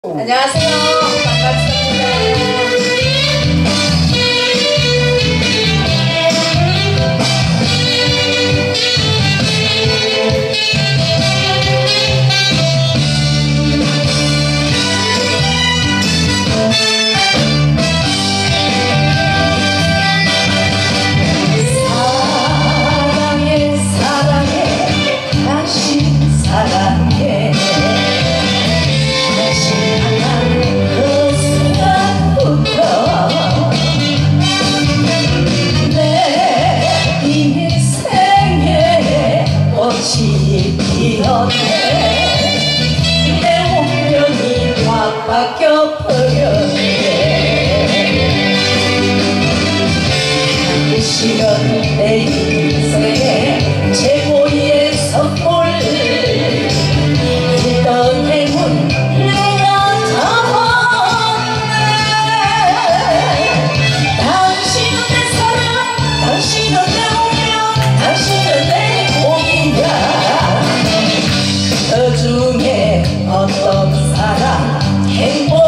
안녕하세요. 반갑습니다. 사랑해 사랑해 다시 사랑해 다시 만난 그 순간부터 내 인생에 꽃이 피었네. 내 운명이 확 바뀌어버렸네. 당신은 내 인생의 최고의 선물. 있던 행운 내가 잡았네. 당신은 내 사랑, 당신은 내 운명, 당신은 내 공이야. 그 중에 어떤 사람 행복